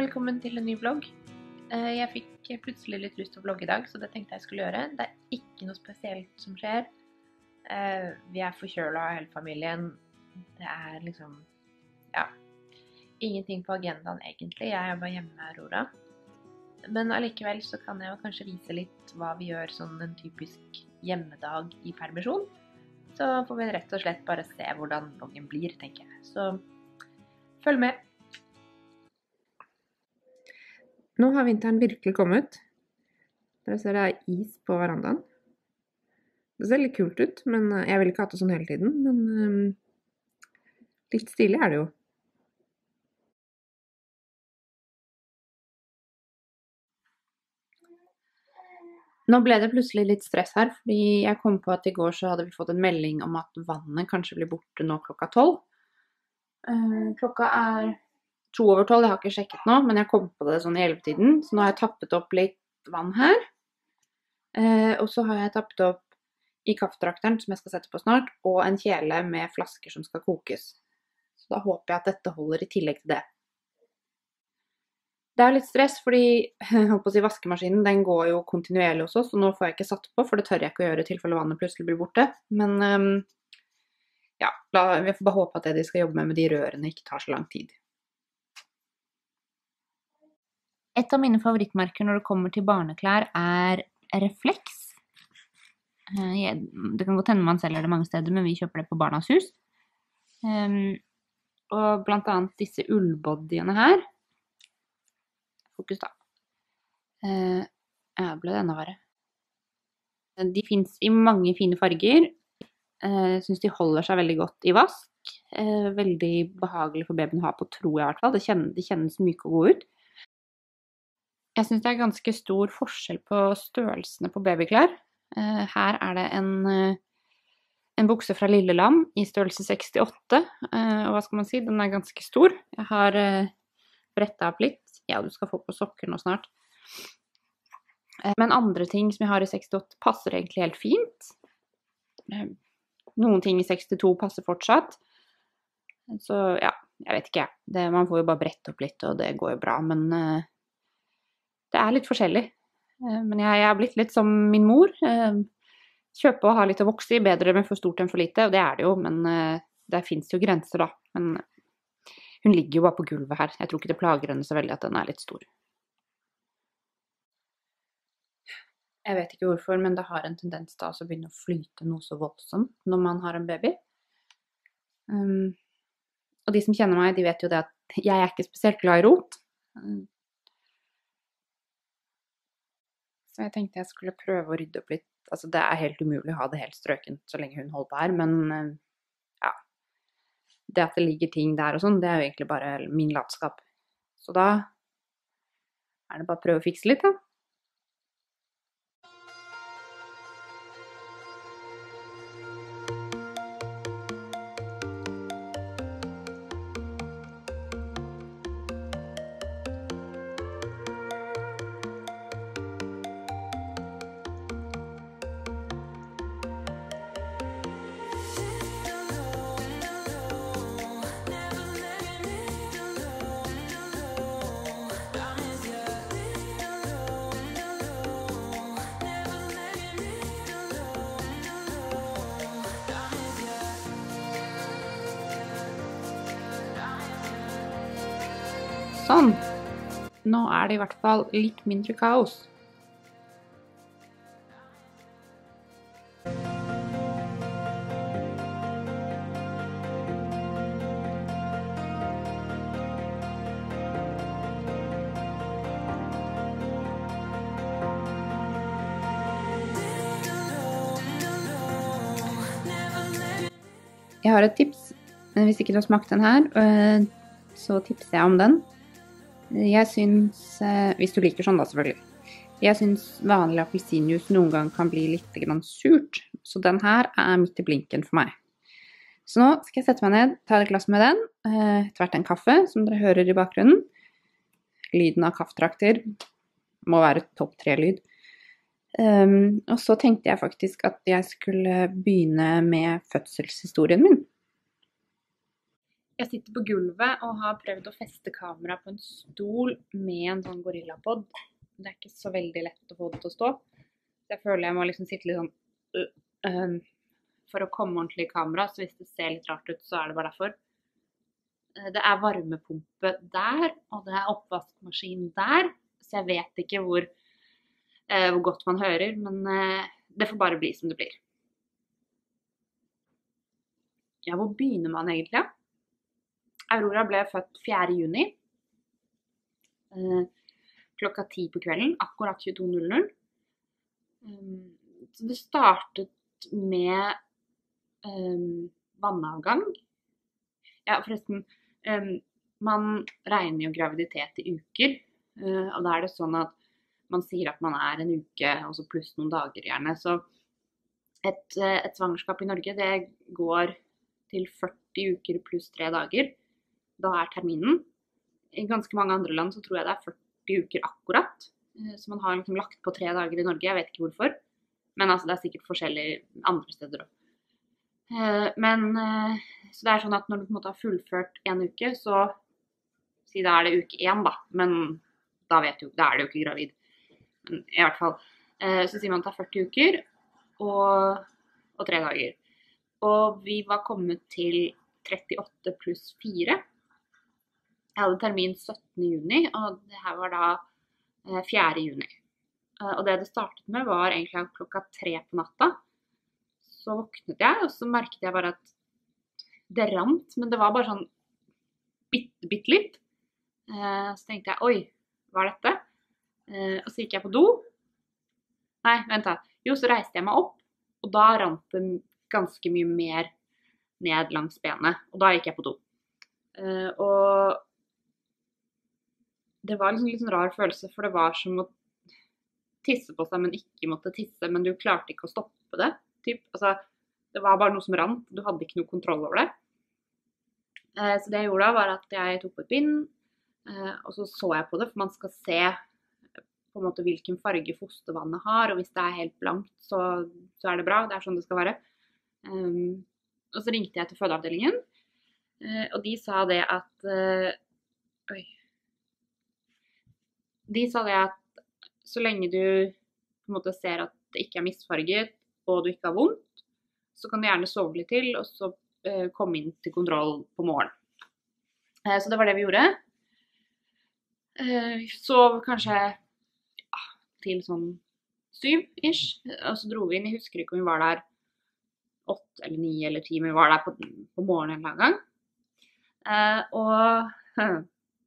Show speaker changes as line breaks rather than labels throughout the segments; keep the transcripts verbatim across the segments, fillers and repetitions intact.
velkommen til en ny vlogg. Jeg fikk plutselig litt lyst til å vlogge I dag, så det tenkte jeg skulle gjøre. Det er ikke noe spesielt som skjer. Vi er forkjølet av hele familien. Det er liksom, ja, ingenting på agendaen egentlig. Jeg er bare hjemme med Aurora. Men allikevel så kan jeg jo kanskje vise litt hva vi gjør sånn en typisk hjemmedag I permisjon. Så får vi rett og slett bare se hvordan vloggen blir, tenker jeg. Så følg med. Nå har vinteren virkelig kommet. Dere ser det er is på verandaen. Det ser litt kult ut, men jeg vil ikke ha det sånn hele tiden, men um, litt stilig er det jo. Nå ble det plutselig litt stress her, fordi jeg kom på at I går så hadde vi fått en melding om at vannet kanskje blir borte nå klokka tolv. Uh, klokka er to over tolv, jeg har ikke sjekket nå, men jeg kom på det sånn I ellevetiden, så nå har jeg tappet opp litt vann her. Uh, og så har jeg tappet opp I kaffetrakteren, som jeg skal sette på snart, og en kjele med flasker som skal kokes. Så da håper jeg at dette holder I tillegg til det. Det er litt stress, fordi jeg holdt på å si, vaskemaskinen den går jo kontinuerlig hos oss, og nå får jeg ikke satt på, for det tør jeg ikke å gjøre I tilfelle vannet plutselig blir borte. Men um, ja, da, vi får bare håpe at det de skal jobbe med med de rørene ikke tar så lang tid. Et av mine favorittmerker når det kommer til barneklær er Reflex. Det kan godt hende man selger det mange steder, men vi kjøper det på Barnas Hus. Um, og blant annet disse ullbodyene her. Fokus da. Uh, ja, ble det enda verre. De finnes I mange fine farger. Uh, jeg synes de holder seg veldig godt I vask. Uh, veldig behagelig for babyen å ha på, tror jeg I hvert fall. Det kjennes, det kjennes myke og gode ut. Jeg synes det er ganske stor forskjell på størrelsene på babyklær. Uh, her er det en, uh, en bukse fra Lille Lam I størrelse sekstiåtte. Uh, og hva skal man si? Den er ganske stor. Jeg har uh, brettet opp litt. Ja, du skal få på sokker nå snart. Men andre ting som jeg har I sekstiåtte passer egentlig helt fint. Noen ting I sekstito passer fortsatt. Så ja, jeg vet ikke. Det, man får jo bare brette opp litt, og det går jo bra. Men uh, det er litt forskjellig. Uh, men jeg, jeg har blitt litt som min mor. Uh, kjøpe og ha litt å vokse I, bedre med for stort enn for lite. Og det er det jo, men uh, der finnes jo grenser da. Men hun ligger jo bare på gulvet her. Jeg tror ikke det plager henne så veldig at den er litt stor. Jeg vet ikke hvorfor, men det har en tendens til å begynne å flyte noe så voldsomt når man har en baby. Um, og de som kjenner meg, de vet jo det at jeg er ikke spesielt glad I rot. Um, så jeg tenkte jeg skulle prøve å rydde opp litt. Altså det er helt umulig å ha det helt strøkent så lenge hun holder på her, men uh, ja. Det at det ligger ting der og sånn, det er jo egentlig bare min latskap. Så da er det bare å prøve å fikse litt da. Sånn. Nå er det I hvert fall litt mindre kaos. Jeg har et tips, men hvis ikke du har smakt den her, så tipser jeg om den. Jeg synes, hvis du liker sånn da selvfølgelig, jeg synes vanlig appelsinjuice noen gang kan bli litt grann surt, så den her er midt I blinken for meg. Så nå skal jeg sette meg ned, ta et glass med den, etter hvert en kaffe som dere hører I bakgrunnen. Lyden av kaffetrakter må være topp tre lyd. Um, og så tenkte jeg faktisk at jeg skulle begynne med fødselshistorien min. Jeg sitter på gulvet og har prøvd å feste kamera på en stol med en sånn gorillapod. Det er ikke så veldig lett å få det til å stå. Jeg føler jeg må liksom sitte litt sånn øh, øh, for å komme ordentlig i kamera, så hvis det ser litt rart ut, så er det bare derfor. Det er varmepumpe der, og det er oppvaskmaskin der, så jeg vet ikke hvor, eh, hvor godt man hører, men eh, det får bare bli som det blir. Ja, hvor begynner man egentlig? Aurora ble født fjerde juni, eh, klokka ti på kvelden, akkurat tjueto null null. Um, så det startet med um, vannavgang. Ja, forresten, um, man regner jo graviditet i uker, uh, og da er det sånn at man sier at man er en uke, og så pluss noen dager gjerne. Så et, uh, et svangerskap i Norge, det går til førti uker pluss tre dager. Da er terminen. I ganske mange andre land så tror jeg det er førti uker akkurat. Uh, så man har liksom lagt på tre dager i Norge, jeg vet ikke hvorfor. Men altså, det er sikkert forskjellig andre steder også. Men, så det er sånn at når du på en måte har fullført en uke, så si da er det uke én da, men da, vet du, da er det jo ikke gravid. Men i hvert fall, så sier man at det er førti uker og, og tre dager. Og vi var kommet til trettiåtte pluss fire. Jeg hadde termin syttende juni, og det her var da fjerde juni. Og det det startet med var egentlig klokka tre på natta. Så våknet jeg, og så merket jeg bare at det rant, men det var bare sånn bitte, bitte litt. Eh, så tenkte jeg, oi, hva er dette? Eh, og så gikk jeg på do. Nei, vent da. Jo, så reiste jeg meg opp, og da rant det ganske mye mer ned langs benet. Og da gikk jeg på do. Eh, og det var liksom en litt sånn rar følelse, for det var som å tisse på seg, men ikke måtte tisse, men du klarte ikke å stoppe det. Typ. Altså, det var bare noe som rant, du hadde ikke noe kontroll over det. Eh, så det jeg gjorde da var at jeg tok på et bind, eh, og så så jeg på det, for man skal se på en måte hvilken farge fostervannet har, og hvis det er helt blankt, så, så er det bra, det er sånn det skal være. Um, og så ringte jeg til fødeavdelingen, eh, og de sa det at, eh, oi, de sa det at så lenge du på en måte ser at det ikke er misfarget, og du ikke har vondt, så kan du gjerne sove litt til, og så eh, komme inn til kontroll på morgen. Eh, så det var det vi gjorde. Eh, sov kanskje ja, til sånn syv-ish, og så dro vi inn. Jeg husker ikke om vi var der åtte eller ni eller ti, men vi var der på, på morgenen en eller annen gang. Eh, og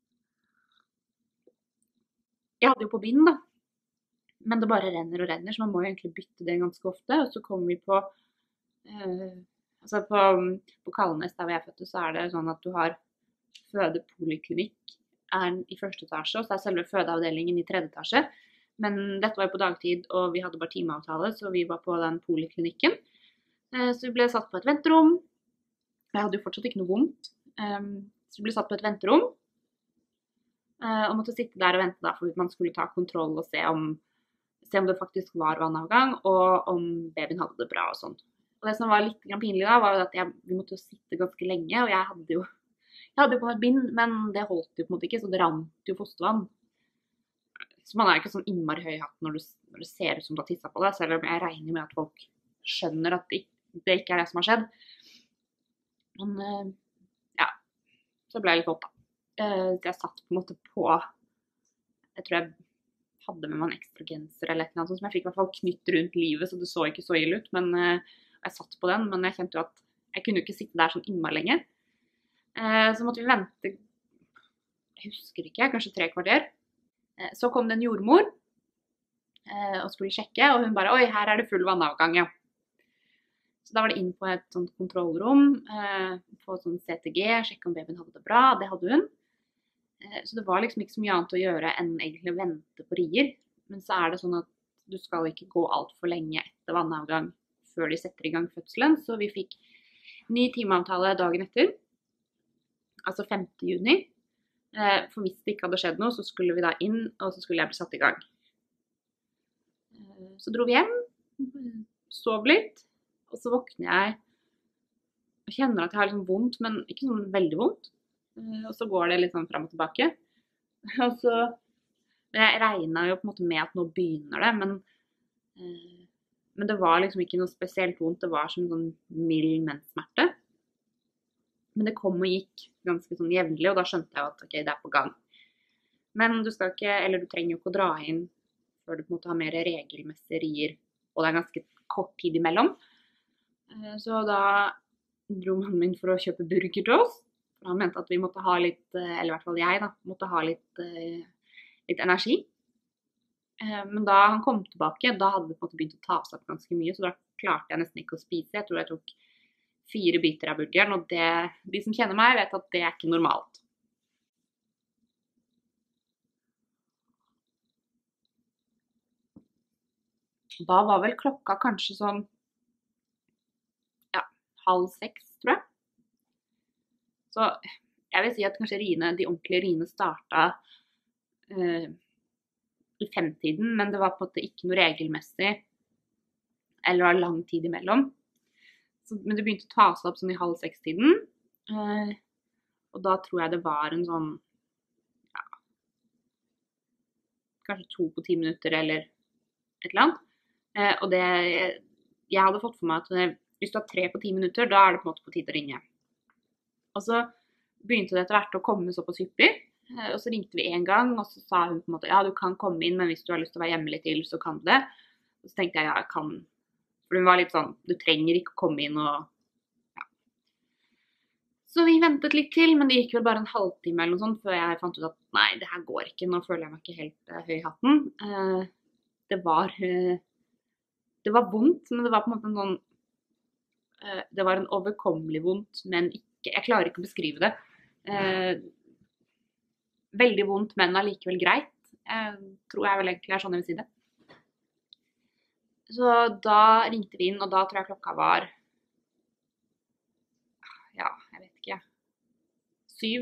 jeg hadde jo på bind da. Men det bare renner og renner, så man må jo egentlig bytte det ganske ofte. Og så kommer vi på, eh, altså på, på Kalnes, der hvor jeg er født, så er det sånn at du har fødepoliklinikk er i første etasje, og så er selve fødeavdelingen i tredje etasje. Men dette var jo på dagtid, og vi hadde bare timeavtale, så vi var på den poliklinikken. Eh, så vi ble satt på et venterom. Jeg hadde jo fortsatt ikke noe vondt. Eh, så vi ble satt på et venterom, eh, og måtte sitte der og vente da, for man skulle ta kontroll og se om se om det faktisk var vannavgang, og om babyen hadde det bra og sånn. Og det som var litt pinlig da, var jo at jeg, vi måtte jo sitte ganske lenge, og jeg hadde jo, jeg hadde jo på meg et bind, men det holdt jo på en måte ikke, så det rant jo fostervann. Så man er ikke sånn innmari høy i hatten når du, når du ser ut som du har tisset på det, selv om jeg regner med at folk skjønner at det, det ikke er det som har skjedd. Men ja, så ble jeg litt våt da. Jeg satt på en måte på, jeg tror jeg hadde med meg en ekstra genser eller et eller annet, som jeg fikk i hvert fall knytt rundt livet, så det så ikke så ille ut, men uh, jeg satt på den, men jeg kjente jo at jeg kunne ikke sitte der sånn innmari lenge. Uh, så måtte vi vente, jeg husker ikke, kanskje tre kvarter. Uh, så kom det en jordmor uh, og skulle sjekke, og hun bare, oi, her er det full vannavgang, ja. Så da var det inn på et sånt kontrollrom, uh, få sånn C T G, sjekke om babyen hadde det bra, det hadde hun. Så det var liksom ikke så mye annet å gjøre enn egentlig å vente på rier. Men så er det sånn at du skal ikke gå alt for lenge etter vannavgang før de setter i gang fødselen. Så vi fikk ny timeavtale dagen etter, altså femte juni. For hvis det ikke hadde skjedd noe, så skulle vi da inn, og så skulle jeg bli satt i gang. Så dro vi hjem, sov litt, og så våkner jeg Jeg kjenner at jeg har liksom vondt, men ikke sånn veldig vondt. Eh, Og så går det litt sånn frem og tilbake. Og så Jeg regna jo på en måte med at nå begynner det, men, eh, men det var liksom ikke noe spesielt vondt. Det var som en sånn mild menssmerte. Men det kom og gikk ganske sånn jevnlig, og da skjønte jeg at ok, det er på gang. Men du skal ikke, eller du trenger jo ikke å dra inn før du på en måte har mer regelmessige rier, og det er ganske kort tid imellom. Eh, Så da dro mannen min for å kjøpe burger til oss. For han mente at vi måtte ha litt, eh, eller i hvert fall jeg da, måtte ha litt, eh, litt energi. Eh, Men da han kom tilbake, da hadde det på en måte begynt å ta av seg ganske mye, så da klarte jeg nesten ikke å spise. Jeg tror jeg tok fire biter av burgeren, og det, de som kjenner meg vet at det er ikke normalt. Da var vel klokka kanskje sånn, ja, halv seks, tror jeg. Så jeg vil si at kanskje riene, de ordentlige riene starta eh, i femtiden, men det var på en måte ikke noe regelmessig, eller var lang tid imellom. Så, men det begynte å ta seg opp sånn i halv seks-tiden, eh, og da tror jeg det var en sånn, ja, kanskje to på ti minutter eller et eller annet. Eh, og det, jeg hadde fått for meg at eh, hvis du har tre på ti minutter, da er det på en måte på tide å ringe. Og så begynte det etter hvert å komme såpass hyppig, eh, og så ringte vi en gang, og så sa hun på en måte, ja, du kan komme inn, men hvis du har lyst til å være hjemme litt til, så kan du det. Og så tenkte jeg, ja, jeg kan, for hun var litt sånn, du trenger ikke å komme inn og, ja. Så vi ventet litt til, men det gikk vel bare en halvtime eller noe sånt, før jeg fant ut at, nei, det her går ikke, nå føler jeg meg ikke helt eh, høy i hatten. Eh, det var, eh, det var vondt, men det var på en måte en sånn, eh, det var en overkommelig vondt, men ikke, jeg klarer ikke å beskrive det. Eh, veldig vondt, men allikevel greit. Jeg tror jeg vel egentlig er sånn jeg vil si det. Så da ringte vi inn, og da tror jeg klokka var, ja, jeg vet ikke, syv.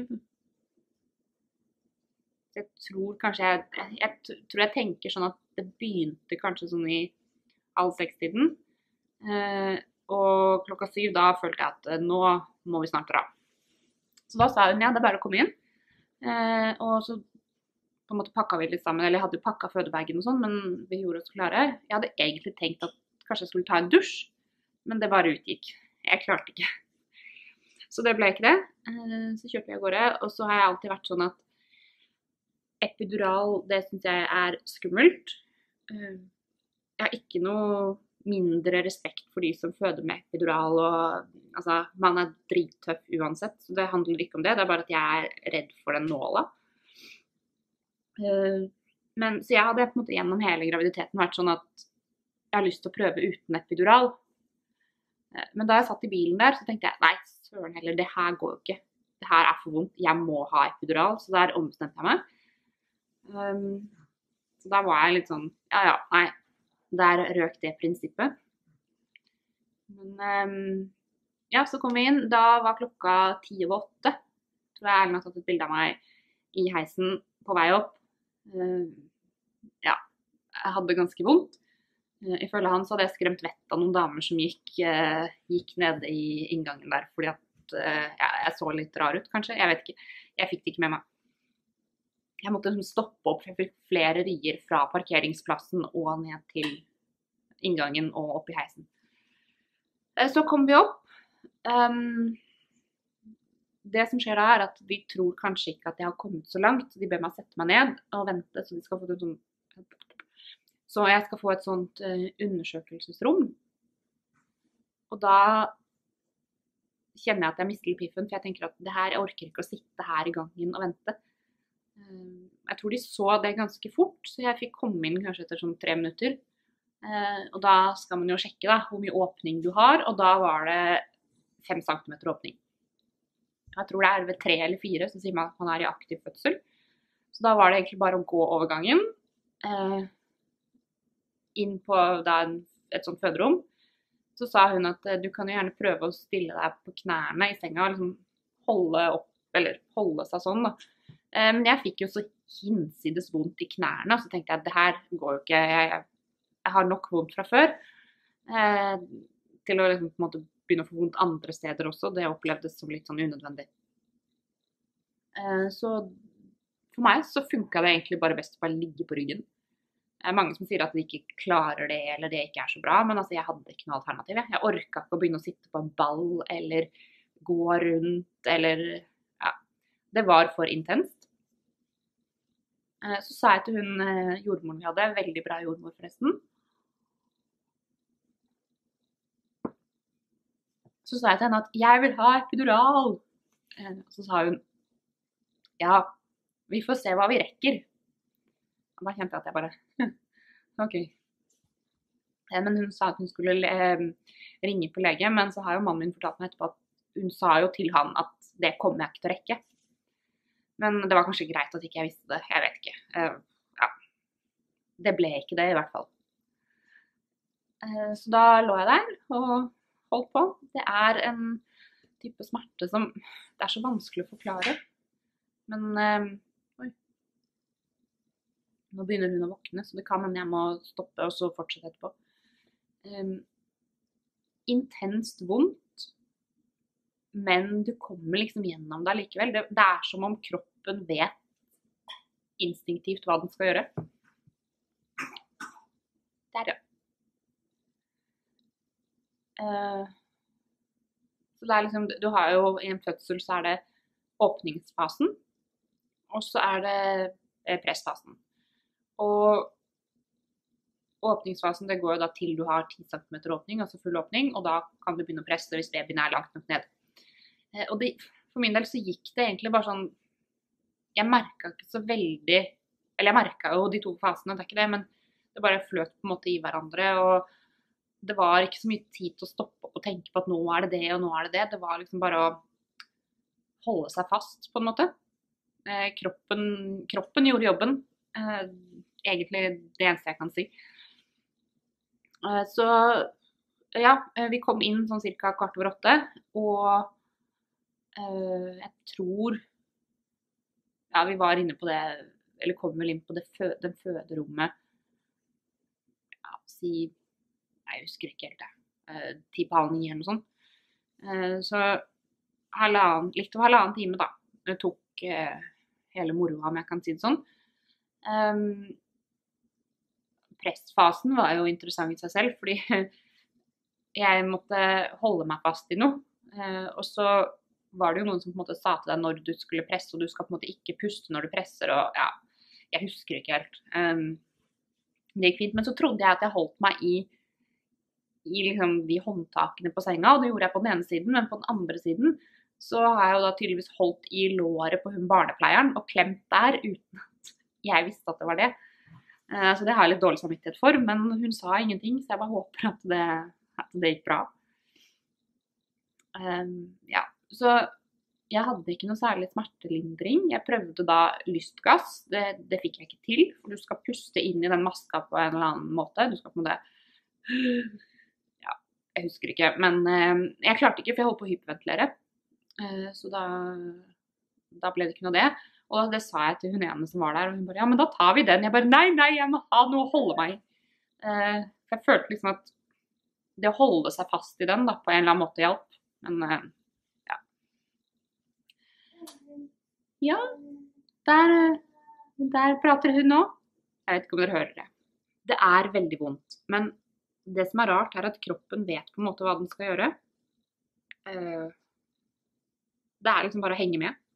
Så jeg tror kanskje, jeg, jeg, jeg tror jeg tenker sånn at det begynte kanskje sånn i halv seks-tiden. Eh, og klokka syv, da følte jeg at eh, nå må vi snart dra. Så da sa hun, ja, det er bare å komme inn. Eh, og så på en måte pakket vi litt sammen, eller jeg hadde jo pakket fødebagen og sånn, men vi gjorde oss klare. Jeg hadde egentlig tenkt at kanskje jeg skulle ta en dusj, men det bare utgikk. Jeg klarte ikke. Så det ble ikke det. Eh, Så kjørte jeg av gårde, og så har jeg alltid vært sånn at epidural, det synes jeg er skummelt. Eh, Jeg har ikke noe mindre respekt for de som føder med epidural, og altså, man er drittøff uansett, så det handler ikke om det, det er bare at jeg er redd for den nåla. Eh, Men, så jeg hadde på en måte gjennom hele graviditeten vært sånn at jeg har lyst til å prøve uten epidural. Eh, Men da jeg satt i bilen der, så tenkte jeg, nei, søren heller, det her går jo ikke. Det her er for vondt, jeg må ha epidural, så der ombestemte jeg meg. Um, Så da var jeg litt sånn, ja, ja, nei, der røk det prinsippet. Men um, ja, så kom vi inn, da var klokka ti over åtte. Tror jeg Erlend har tatt et bilde av meg i heisen på vei opp. Uh, ja, jeg hadde ganske vondt. Uh, Ifølge han så hadde jeg skremt vett av noen damer som gikk, uh, gikk nede i inngangen der, fordi at uh, ja, jeg så litt rar ut, kanskje. Jeg vet ikke, jeg fikk det ikke med meg. Jeg måtte liksom stoppe opp, for jeg fikk flere rier fra parkeringsplassen og ned til inngangen og opp i heisen. Uh, Så kom vi opp. Um, Det som skjer da er at de tror kanskje ikke at jeg har kommet så langt, så de ber meg sette meg ned og vente, så de skal få et sånt, så jeg skal få et sånt uh, undersøkelsesrom. Og da kjenner jeg at jeg mister litt piffen, for jeg tenker at det her, jeg orker ikke å sitte her i gangen og vente. Uh, jeg tror de så det ganske fort, så jeg fikk komme inn kanskje etter sånn tre minutter. Uh, og da skal man jo sjekke da, hvor mye åpning du har, og da var det fem centimeter åpning. Jeg tror det er ved tre eller fire, så sier man at man er i aktiv fødsel. Så da var det egentlig bare å gå over gangen, eh, inn på da, et sånt føderom. Så sa hun at eh, du kan jo gjerne prøve å stille deg på knærne i senga, og liksom holde opp, eller holde seg sånn da. Eh, men jeg fikk jo så hinsides vondt i knærne, så tenkte jeg at det her går jo ikke, jeg, jeg har nok vondt fra før, eh, til å liksom på en måte begynne å få vondt andre steder også. Det opplevdes som litt sånn unødvendig. Så for meg så funket det egentlig bare best å bare ligge på ryggen. Det er mange som sier at de ikke klarer det, eller det ikke er så bra, men altså jeg hadde ikke noe alternativ. Jeg orket ikke å begynne å sitte på en ball, eller gå rundt, eller ja, det var for intenst. Så sa jeg til hun jordmoren vi hadde, veldig bra jordmor forresten. Så sa jeg til henne at jeg vil ha epidural. Så sa hun, ja, vi får se hva vi rekker. Og da kjente jeg at jeg bare, ok. Men hun sa at hun skulle ringe på lege, men så har jo mannen min fortalt meg etterpå at hun sa jo til han at det kommer jeg ikke til å rekke. Men det var kanskje greit at ikke jeg visste det, jeg vet ikke. Ja, det ble ikke det i hvert fall. Så da lå jeg der og holdt på. Det er en type smerte som, det er så vanskelig å forklare. Men, oi. Nå begynner hun å våkne, så det kan hende jeg må stoppe og så fortsette etterpå. Um, intenst vondt, men du kommer liksom gjennom det likevel. Det, det er som om kroppen vet instinktivt hva den skal gjøre. Der, ja. Uh, så det er liksom, du har jo i en fødsel så er det åpningsfasen, og så er det pressfasen. Og åpningsfasen, det går jo da til du har ti centimeter åpning, altså full åpning, og da kan du begynne å presse hvis babyen er langt nok ned. Og det, for min del så gikk det egentlig bare sånn, jeg merket ikke så veldig, eller jeg merket jo de to fasene, det er ikke det, men det bare fløt på en måte i hverandre, og det var ikke så mye tid til å stoppe opp og tenke på at nå er det det, og nå er det det. Det var liksom bare å holde seg fast på en måte. Kroppen, kroppen gjorde jobben. Egentlig det eneste jeg kan si. Så ja, vi kom inn sånn cirka kvart over åtte, og jeg tror, ja, vi var inne på det, eller kom vel inn på det fø, den føderommet, ja, si, jeg husker ikke helt det, ti på halv ni eller noe sånt. Så halvannen, litt over halvannen time da, det tok hele moroa, om jeg kan si det sånn. Um, pressfasen var jo interessant i seg selv, fordi jeg måtte holde meg fast i noe, uh, og så var det jo noen som på en måte sa til deg når du skulle presse, og du skal på en måte ikke puste når du presser, og ja, jeg husker ikke helt. Um, det gikk fint, men så trodde jeg at jeg holdt meg i, i liksom de håndtakene på senga, og det gjorde jeg på den ene siden, men på den andre siden så har jeg jo da tydeligvis holdt i låret på hun barnepleieren, og klemt der uten at jeg visste at det var det. Uh, så det har jeg litt dårlig samvittighet for, men hun sa ingenting, så jeg bare håper at det, at det gikk bra. Um, ja, så jeg hadde ikke noe særlig smertelindring. Jeg prøvde da lystgass, det, det fikk jeg ikke til, for du skal puste inn i den maska på en eller annen måte. Du skal på en måte, ja, jeg husker ikke, men uh, jeg klarte ikke, for jeg holdt på å hyperventilere. Uh, så da, da ble det ikke noe av det. Og det sa jeg til hun ene som var der, og hun bare, ja, men da tar vi den. Jeg bare, nei, nei, jeg må ha noe å holde meg i. Uh, for jeg følte liksom at det å holde seg fast i den da, på en eller annen måte hjalp. Men, uh, ja. Ja, der, der prater hun nå. Jeg vet ikke om dere hører det. Det er veldig vondt, men det som er rart er at kroppen vet på en måte hva den skal gjøre. Uh, det er liksom bare å henge med.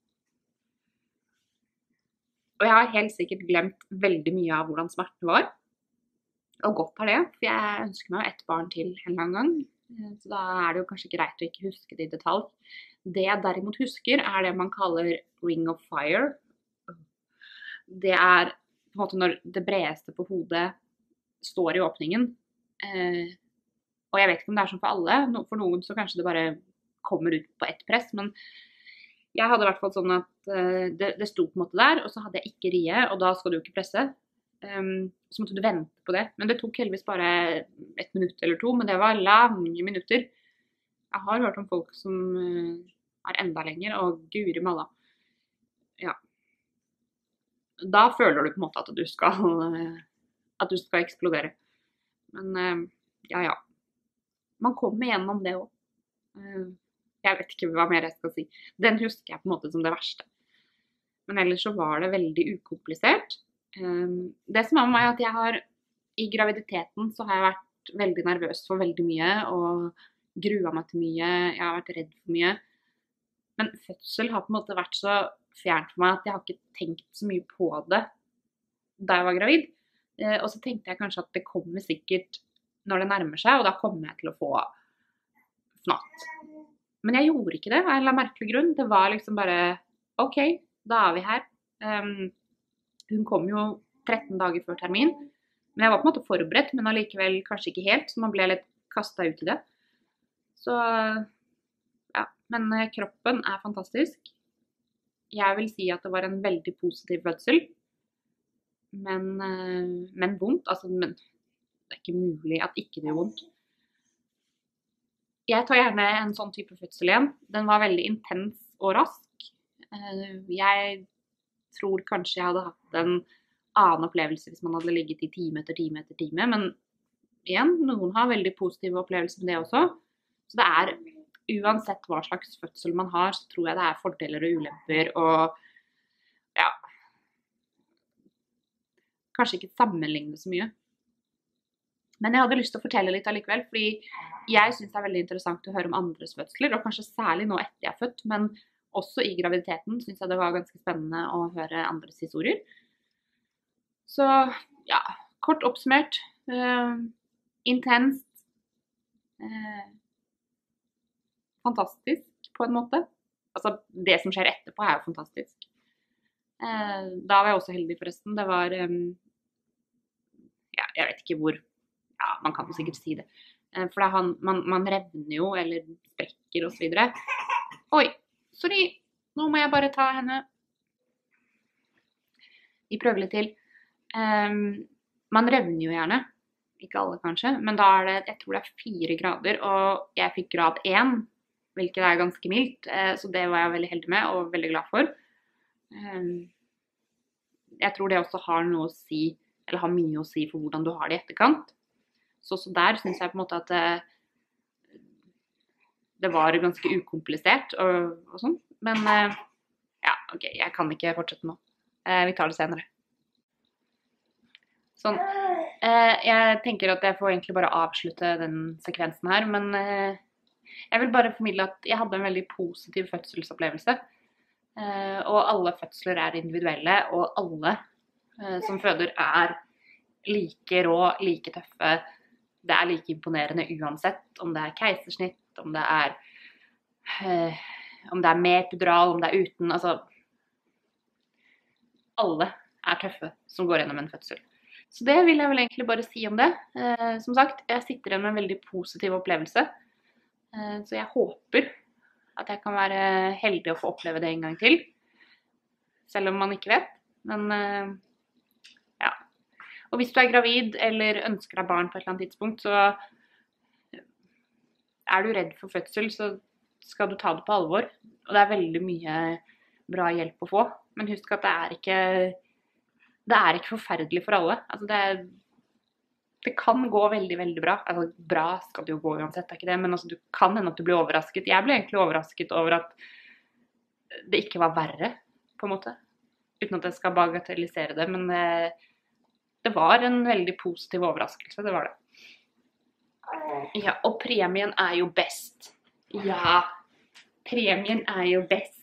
Og jeg har helt sikkert glemt veldig mye av hvordan smerten var. Og godt er det, for jeg ønsker meg ett barn til en lang gang. Så da er det jo kanskje greit å ikke huske det i detalj. Det jeg derimot husker er det man kaller ring of fire. Det er på en måte når det bredeste på hodet står i åpningen. Og jeg vet ikke om det er sånn for alle. For noen så kanskje det bare kommer ut på ett press, men jeg hadde i hvert fall sånn at uh, det, det sto på en måte der, og så hadde jeg ikke rie, og da skal du jo ikke presse. Um, så måtte du vente på det. Men det tok heldigvis bare et minutt eller to, men det var lange minutter. Jeg har hørt om folk som uh, er enda lenger, og guri malla. Ja. Da føler du på en måte at du skal, uh, at du skal eksplodere. Men uh, ja, ja. Man kommer gjennom det også. Eh, Jeg vet ikke hva mer jeg skal si. Den husker jeg på en måte som det verste. Men ellers så var det veldig ukomplisert. Um, Det som er med meg er at jeg har, i graviditeten så har jeg vært veldig nervøs for veldig mye, og grua meg til mye, jeg har vært redd for mye. Men fødsel har på en måte vært så fjernt for meg at jeg har ikke tenkt så mye på det da jeg var gravid. Eh, Og så tenkte jeg kanskje at det kommer sikkert når det nærmer seg, og da kommer jeg til å få fnatt. Men jeg gjorde ikke det, av en eller annen merkelig grunn. Det var liksom bare, ok, da er vi her. Um, hun kom jo tretten dager før termin, men jeg var på en måte forberedt, men allikevel kanskje ikke helt, så man ble litt kastet ut i det. Så, ja, men kroppen er fantastisk. Jeg vil si at det var en veldig positiv fødsel, men, eh, men vondt, altså, men det er ikke mulig at ikke det gjør vondt. Jeg tar gjerne en sånn type fødsel igjen. Den var veldig intens og rask. Eh, Jeg tror kanskje jeg hadde hatt en annen opplevelse hvis man hadde ligget i time etter time etter time, men igjen, noen har veldig positive opplevelser med det også. Så det er, uansett hva slags fødsel man har, så tror jeg det er fordeler og ulemper, og ja, kanskje ikke sammenligne så mye. Men jeg hadde lyst til å fortelle litt allikevel, fordi jeg synes det er veldig interessant å høre om andres fødsler, og kanskje særlig nå etter jeg er født, men også i graviditeten synes jeg det var ganske spennende å høre andres historier. Så ja, kort oppsummert, eh, intenst, eh, fantastisk på en måte. Altså det som skjer etterpå er jo fantastisk. Eh, da var jeg også heldig forresten. Det var, eh, ja, jeg vet ikke hvor, ja, man kan jo sikkert si det. Eh, For det er han, man, man revner jo, eller sprekker og så videre. Oi, sorry, nå må jeg bare ta henne. Vi prøver litt til. Ehm, man revner jo gjerne, ikke alle kanskje, men da er det, jeg tror det er fire grader, og jeg fikk grad én, hvilket er ganske mildt, eh, så det var jeg veldig heldig med, og veldig glad for. Ehm, jeg tror det også har noe å si, eller har mye å si for hvordan du har det i etterkant. Så også der synes jeg på en måte at det, det var ganske ukomplisert og, og sånn. Men eh, ja, ok, jeg kan ikke fortsette nå. Eh, vi tar det senere. Sånn. Eh, jeg tenker at jeg får egentlig bare avslutte den sekvensen her, men eh, jeg vil bare formidle at jeg hadde en veldig positiv fødselsopplevelse. Eh, og alle fødsler er individuelle, og alle eh, som føder er like rå, like tøffe. Det er like imponerende uansett om det er keisersnitt, om det er, eh, om det er med epidural, om det er uten. Altså, alle er tøffe som går gjennom en fødsel. Så det vil jeg vel egentlig bare si om det. Eh, som sagt, jeg sitter igjen med en veldig positiv opplevelse. Eh, så jeg håper at jeg kan være heldig å få oppleve det en gang til. Selv om man ikke vet. Men eh, ja. Og hvis du er gravid eller ønsker deg barn på et eller annet tidspunkt, så er du redd for fødsel, så skal du ta det på alvor. Og det er veldig mye bra hjelp å få. Men husk at det er ikke, det er ikke forferdelig for alle. Altså det, det kan gå veldig, veldig bra. Altså bra skal det jo gå uansett, det er ikke det. Men altså, du kan hende at du blir overrasket. Jeg ble egentlig overrasket over at det ikke var verre, på en måte. Uten at jeg skal bagatellisere det, men det, det var en veldig positiv overraskelse, det var det. Ja, og premien er jo best. Ja, premien er jo best.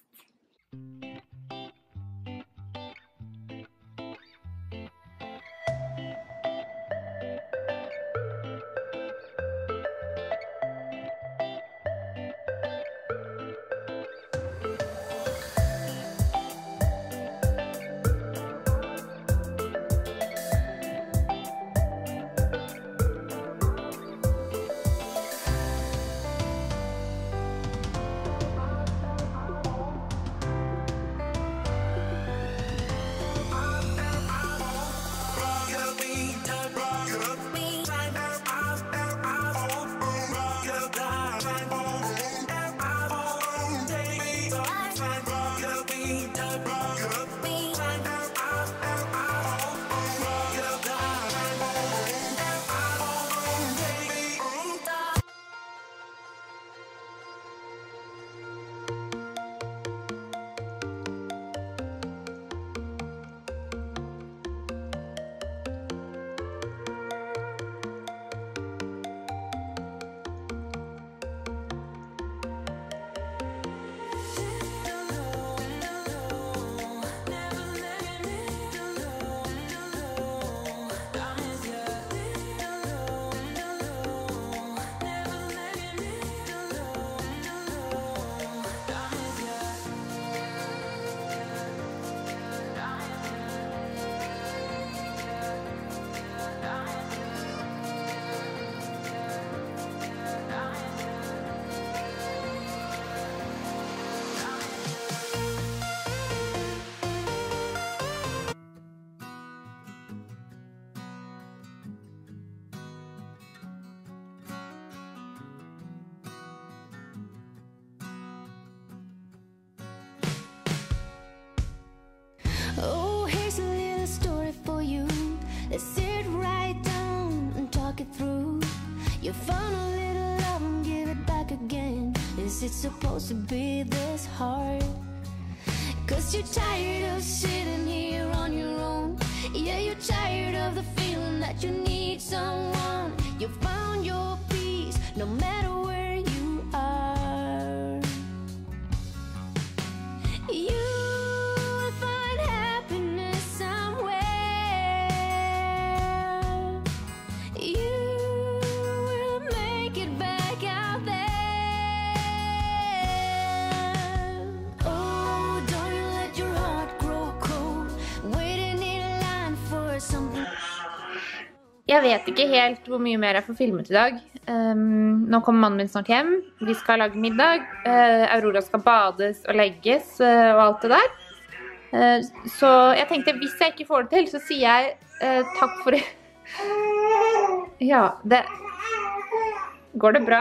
You found a little love and give it back again. Is it supposed to be this hard? Cause you're tired of sitting here on your own. Yeah, you're tired of the feeling that you need someone. You found your peace no matter where you are. You will find happiness somewhere. You will make it back out there. Oh, don't you let your heart grow cold, waiting in line for something.
Jeg vet ikke helt hvor mye mer jeg får filmet i dag. Um, nå kommer mannen min snart hjem. Vi skal lage middag. Uh, Aurora skal bades og legges uh, og alt det der. Uh, så jeg tenkte, hvis jeg ikke får det til, så sier jeg uh, takk for det. Ja, det... Går det bra?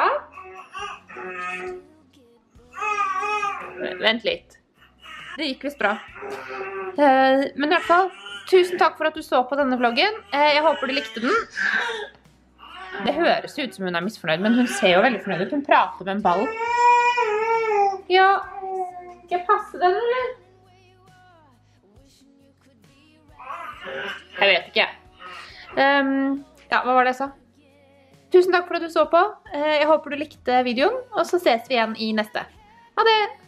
Vent litt. Det gikk visst bra. Uh, men i hvert fall, tusen takk for at du så på denne vloggen. Uh, jeg håper du likte den. Det høres ut som hun er misfornøyd, men hun ser jo veldig fornøyd ut. Hun prater med en ball. Ja, skal jeg passe den, eller? Jeg vet ikke. Um, ja, hva var det jeg sa? Tusen takk for at du så på. Uh, jeg håper du likte videoen, og så ses vi igjen i neste. Ha det!